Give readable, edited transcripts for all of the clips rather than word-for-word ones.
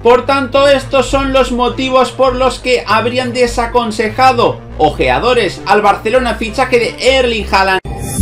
Por tanto, estos son los motivos por los que habrían desaconsejado ojeadores al Barcelona fichaje de Erling Haaland.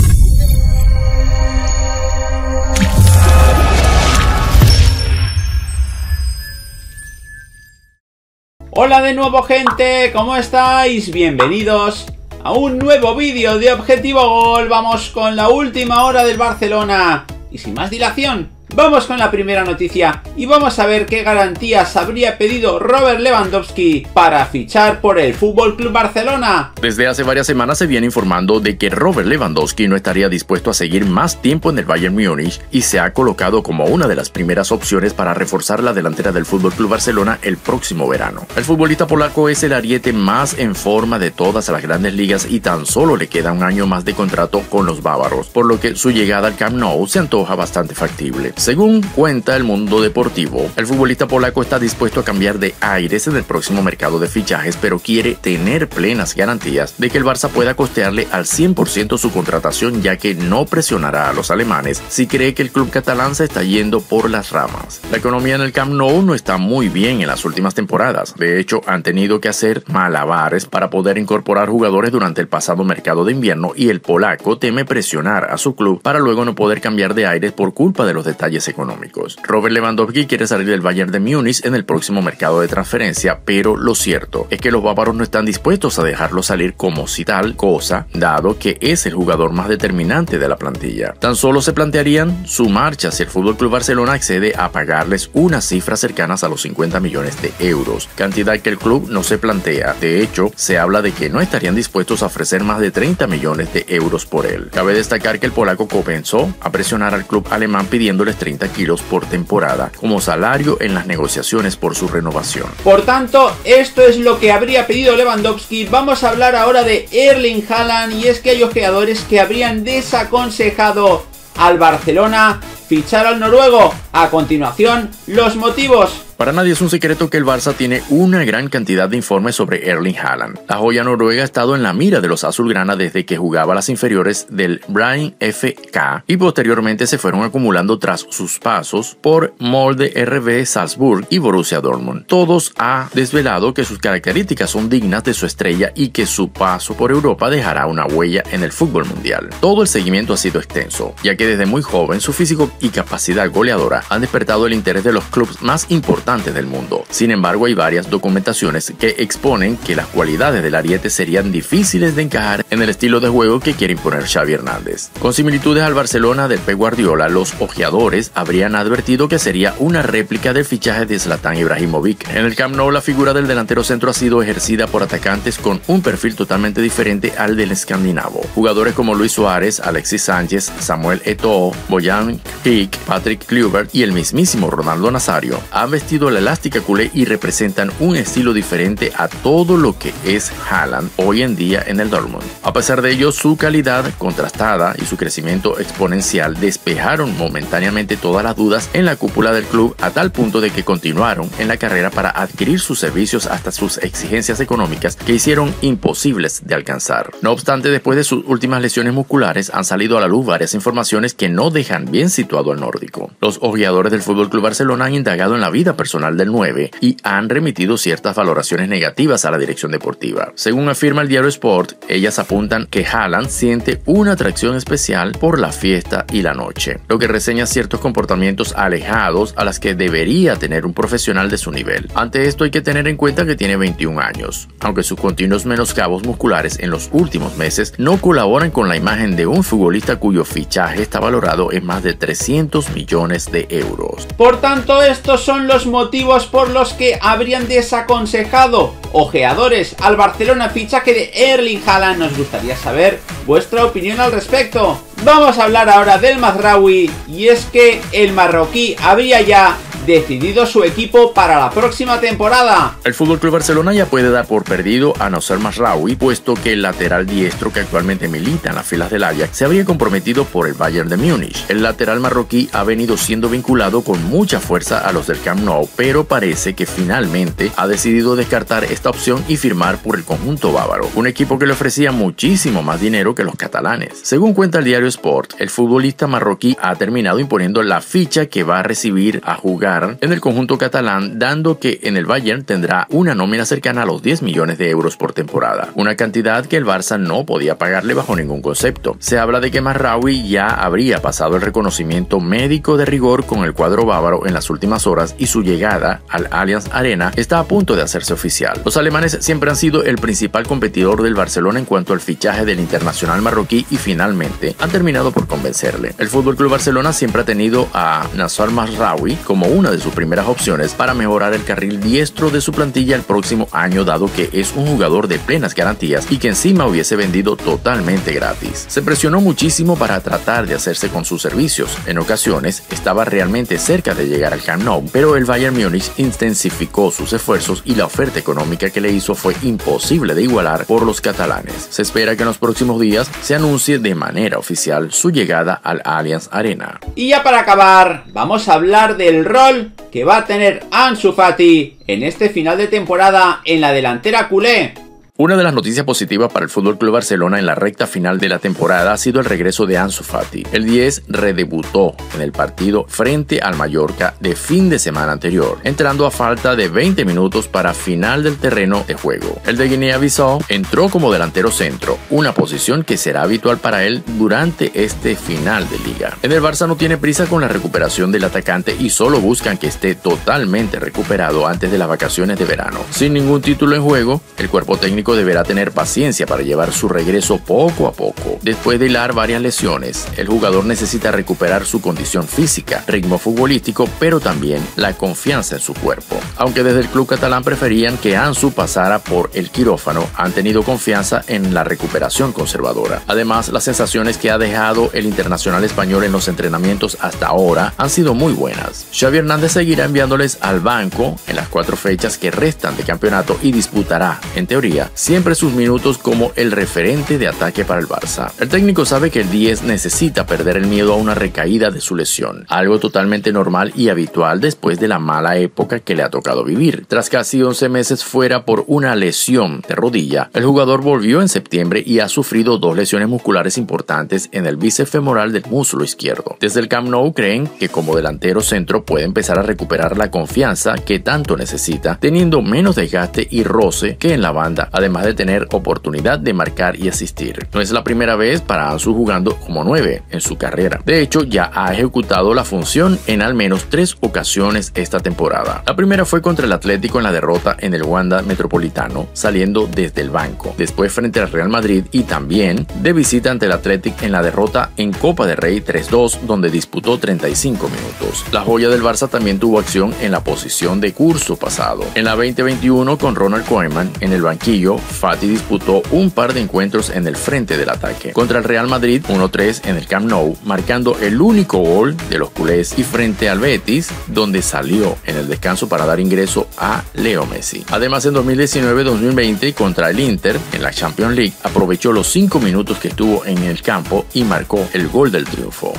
Hola de nuevo, gente, ¿cómo estáis? Bienvenidos a un nuevo vídeo de Objetivo Gol. Vamos con la última hora del Barcelona y sin más dilación, vamos con la primera noticia y vamos a ver qué garantías habría pedido Robert Lewandowski para fichar por el FC Barcelona. Desde hace varias semanas se viene informando de que Robert Lewandowski no estaría dispuesto a seguir más tiempo en el Bayern Múnich y se ha colocado como una de las primeras opciones para reforzar la delantera del FC Barcelona el próximo verano. El futbolista polaco es el ariete más en forma de todas las grandes ligas y tan solo le queda un año más de contrato con los bávaros, por lo que su llegada al Camp Nou se antoja bastante factible. Según cuenta el Mundo Deportivo, el futbolista polaco está dispuesto a cambiar de aires en el próximo mercado de fichajes, pero quiere tener plenas garantías de que el Barça pueda costearle al 100% su contratación, ya que no presionará a los alemanes si cree que el club catalán se está yendo por las ramas. La economía en el Camp Nou no está muy bien en las últimas temporadas. De hecho, han tenido que hacer malabares para poder incorporar jugadores durante el pasado mercado de invierno y el polaco teme presionar a su club para luego no poder cambiar de aires por culpa de los detalles económicos. Robert Lewandowski quiere salir del Bayern de Múnich en el próximo mercado de transferencia, pero lo cierto es que los bávaros no están dispuestos a dejarlo salir como si tal cosa, dado que es el jugador más determinante de la plantilla. Tan solo se plantearían su marcha si el FC Barcelona accede a pagarles unas cifras cercanas a los 50 millones de euros, cantidad que el club no se plantea. De hecho, se habla de que no estarían dispuestos a ofrecer más de 30 millones de euros por él. Cabe destacar que el polaco comenzó a presionar al club alemán pidiéndoles 30 kilos por temporada como salario en las negociaciones por su renovación. Por tanto, esto es lo que habría pedido Lewandowski. Vamos a hablar ahora de Erling Haaland, y es que hay ojeadores que habrían desaconsejado al Barcelona fichar al noruego. A continuación, los motivos. Para nadie es un secreto que el Barça tiene una gran cantidad de informes sobre Erling Haaland. La joya noruega ha estado en la mira de los azulgrana desde que jugaba las inferiores del Brain FK y posteriormente se fueron acumulando tras sus pasos por Molde RB Salzburg y Borussia Dortmund. Todos ha desvelado que sus características son dignas de su estrella y que su paso por Europa dejará una huella en el fútbol mundial. Todo el seguimiento ha sido extenso, ya que desde muy joven su físico y capacidad goleadora han despertado el interés de los clubes más importantes del mundo. Sin embargo, hay varias documentaciones que exponen que las cualidades del ariete serían difíciles de encajar en el estilo de juego que quiere imponer Xavi Hernández. Con similitudes al Barcelona del Pep Guardiola, los ojeadores habrían advertido que sería una réplica del fichaje de Zlatan Ibrahimovic. En el Camp Nou, la figura del delantero centro ha sido ejercida por atacantes con un perfil totalmente diferente al del escandinavo. Jugadores como Luis Suárez, Alexis Sánchez, Samuel Eto'o, Bojan Kriek, Patrick Kluivert y el mismísimo Ronaldo Nazario han vestido la elástica culé y representan un estilo diferente a todo lo que es Haaland hoy en día en el Dortmund. A pesar de ello, su calidad contrastada y su crecimiento exponencial despejaron momentáneamente todas las dudas en la cúpula del club, a tal punto de que continuaron en la carrera para adquirir sus servicios hasta sus exigencias económicas que hicieron imposibles de alcanzar. No obstante, después de sus últimas lesiones musculares han salido a la luz varias informaciones que no dejan bien situado al nórdico. Los ojeadores del FC Barcelona han indagado en la vida personal del 9 y han remitido ciertas valoraciones negativas a la dirección deportiva. Según afirma el diario Sport, ellas apuntan que Haaland siente una atracción especial por la fiesta y la noche, lo que reseña ciertos comportamientos alejados a las que debería tener un profesional de su nivel. Ante esto hay que tener en cuenta que tiene 21 años, aunque sus continuos menoscabos musculares en los últimos meses no colaboran con la imagen de un futbolista cuyo fichaje está valorado en más de 300 millones de euros. Por tanto, estos son los motivos por los que habrían desaconsejado ojeadores al Barcelona fichaje de Erling Haaland. Nos gustaría saber vuestra opinión al respecto. Vamos a hablar ahora del Mazraoui, y es que el marroquí habría ya decidido su equipo para la próxima temporada. El FC Barcelona ya puede dar por perdido a Noussair Mazraoui, puesto que el lateral diestro que actualmente milita en las filas del Ajax se habría comprometido por el Bayern de Múnich. El lateral marroquí ha venido siendo vinculado con mucha fuerza a los del Camp Nou, pero parece que finalmente ha decidido descartar esta opción y firmar por el conjunto bávaro, un equipo que le ofrecía muchísimo más dinero que los catalanes. Según cuenta el diario Sport, el futbolista marroquí ha terminado imponiendo la ficha que va a recibir a jugar jugar en el conjunto catalán, dando que en el Bayern tendrá una nómina cercana a los 10 millones de euros por temporada, una cantidad que el Barça no podía pagarle bajo ningún concepto. Se habla de que Mazraoui ya habría pasado el reconocimiento médico de rigor con el cuadro bávaro en las últimas horas y su llegada al Allianz Arena está a punto de hacerse oficial. Los alemanes siempre han sido el principal competidor del Barcelona en cuanto al fichaje del internacional marroquí y finalmente han terminado por convencerle. El FC Barcelona siempre ha tenido a Nassar Mazraoui como una de sus primeras opciones para mejorar el carril diestro de su plantilla el próximo año, dado que es un jugador de plenas garantías y que encima hubiese vendido totalmente gratis. Se presionó muchísimo para tratar de hacerse con sus servicios. En ocasiones estaba realmente cerca de llegar al Camp Nou, pero el Bayern Múnich intensificó sus esfuerzos y la oferta económica que le hizo fue imposible de igualar por los catalanes. Se espera que en los próximos días se anuncie de manera oficial su llegada al Allianz Arena. Y ya para acabar, vamos a hablar del rol que va a tener Ansu Fati en este final de temporada en la delantera culé. Una de las noticias positivas para el FC Barcelona en la recta final de la temporada ha sido el regreso de Ansu Fati. El 10 redebutó en el partido frente al Mallorca de fin de semana anterior, entrando a falta de 20 minutos para final del terreno de juego. El de Guinea-Bissau entró como delantero centro, una posición que será habitual para él durante este final de liga. En el Barça no tiene prisa con la recuperación del atacante y solo buscan que esté totalmente recuperado antes de las vacaciones de verano. Sin ningún título en juego, el cuerpo técnico deberá tener paciencia para llevar su regreso poco a poco. Después de hilar varias lesiones, el jugador necesita recuperar su condición física, ritmo futbolístico, pero también la confianza en su cuerpo. Aunque desde el club catalán preferían que Ansu pasara por el quirófano, han tenido confianza en la recuperación conservadora. Además, las sensaciones que ha dejado el internacional español en los entrenamientos hasta ahora han sido muy buenas. Xavi Hernández seguirá enviándoles al banco en las 4 fechas que restan de campeonato y disputará, en teoría, siempre sus minutos como el referente de ataque para el Barça. El técnico sabe que el 10 necesita perder el miedo a una recaída de su lesión, algo totalmente normal y habitual después de la mala época que le ha tocado vivir. Tras casi 11 meses fuera por una lesión de rodilla, el jugador volvió en septiembre y ha sufrido 2 lesiones musculares importantes en el bíceps femoral del muslo izquierdo. Desde el Camp Nou creen que como delantero centro puede empezar a recuperar la confianza que tanto necesita, teniendo menos desgaste y roce que en la banda, además de tener oportunidad de marcar y asistir. No es la primera vez para Ansu jugando como 9 en su carrera. De hecho, ya ha ejecutado la función en al menos 3 ocasiones esta temporada. La primera fue contra el Atlético en la derrota en el Wanda Metropolitano, saliendo desde el banco. Después frente al Real Madrid y también de visita ante el Athletic en la derrota en Copa del Rey 3-2, donde disputó 35 minutos. La joya del Barça también tuvo acción en la posición de curso pasado. En la 2021, con Ronald Koeman en el banquillo, Fati disputó un par de encuentros en el frente del ataque. Contra el Real Madrid 1-3 en el Camp Nou, marcando el único gol de los culés, y frente al Betis, donde salió en el descanso para dar ingreso a Leo Messi. Además, en 2019-2020 contra el Inter en la Champions League, aprovechó los 5 minutos que estuvo en el campo y marcó el gol del triunfo.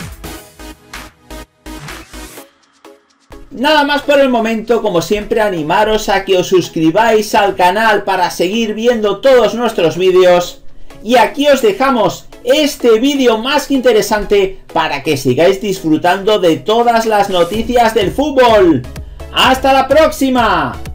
Nada más por el momento, como siempre animaros a que os suscribáis al canal para seguir viendo todos nuestros vídeos, y aquí os dejamos este vídeo más que interesante para que sigáis disfrutando de todas las noticias del fútbol. ¡Hasta la próxima!